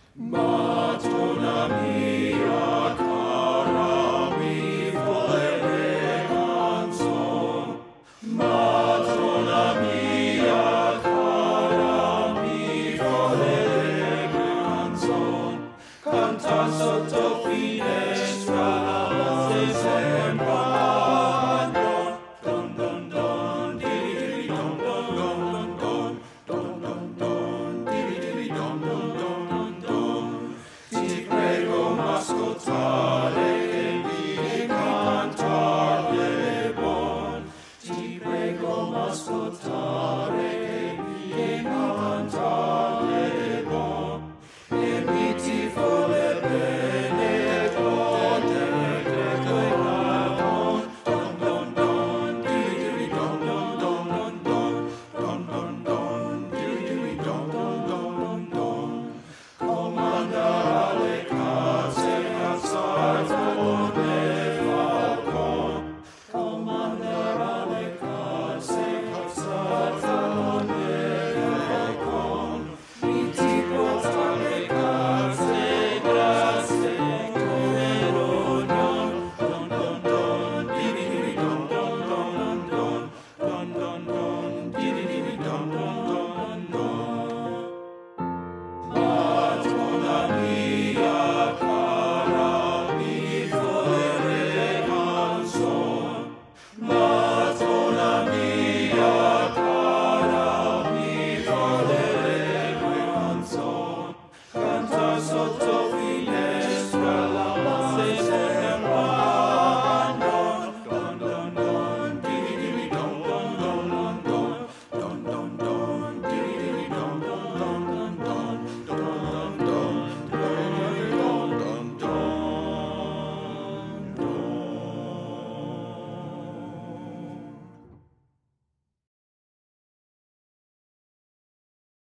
Ma Tona mia cara, mi vuole canzon. Ma Tona mia cara, mi vuole canzon. Canta sotto finestra, se sembra don don don, di don don don don don don don, di don don don don. Ti prego m'ascoltare che mi cantarle buon. Ti prego m'ascoltare che mi cantarle